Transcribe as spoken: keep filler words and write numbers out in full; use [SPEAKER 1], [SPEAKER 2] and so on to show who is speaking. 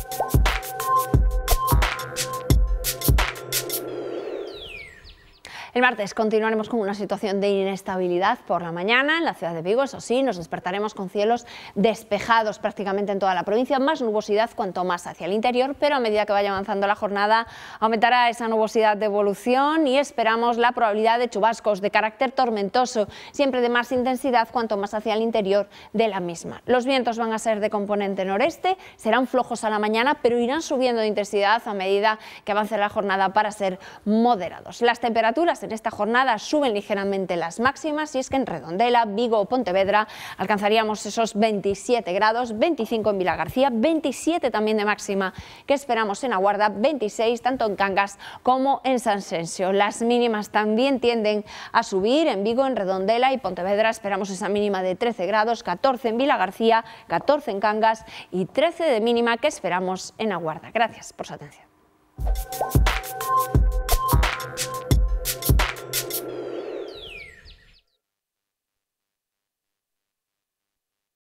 [SPEAKER 1] El martes continuaremos con una situación de inestabilidad por la mañana en la ciudad de Vigo. Eso sí, nos despertaremos con cielos despejados prácticamente en toda la provincia, más nubosidad cuanto más hacia el interior, pero a medida que vaya avanzando la jornada aumentará esa nubosidad de evolución y esperamos la probabilidad de chubascos de carácter tormentoso, siempre de más intensidad cuanto más hacia el interior de la misma. Los vientos van a ser de componente noreste, serán flojos a la mañana, pero irán subiendo de intensidad a medida que avance la jornada para ser moderados. Las temperaturas en esta jornada suben ligeramente las máximas y es que en Redondela, Vigo o Pontevedra alcanzaríamos esos veintisiete grados, veinticinco en Vilagarcía, veintisiete también de máxima que esperamos en Aguarda, veintiséis tanto en Cangas como en Sanxenxo. Las mínimas también tienden a subir en Vigo, en Redondela y Pontevedra esperamos esa mínima de trece grados, catorce en Vilagarcía, catorce en Cangas y trece de mínima que esperamos en Aguarda. Gracias por su atención.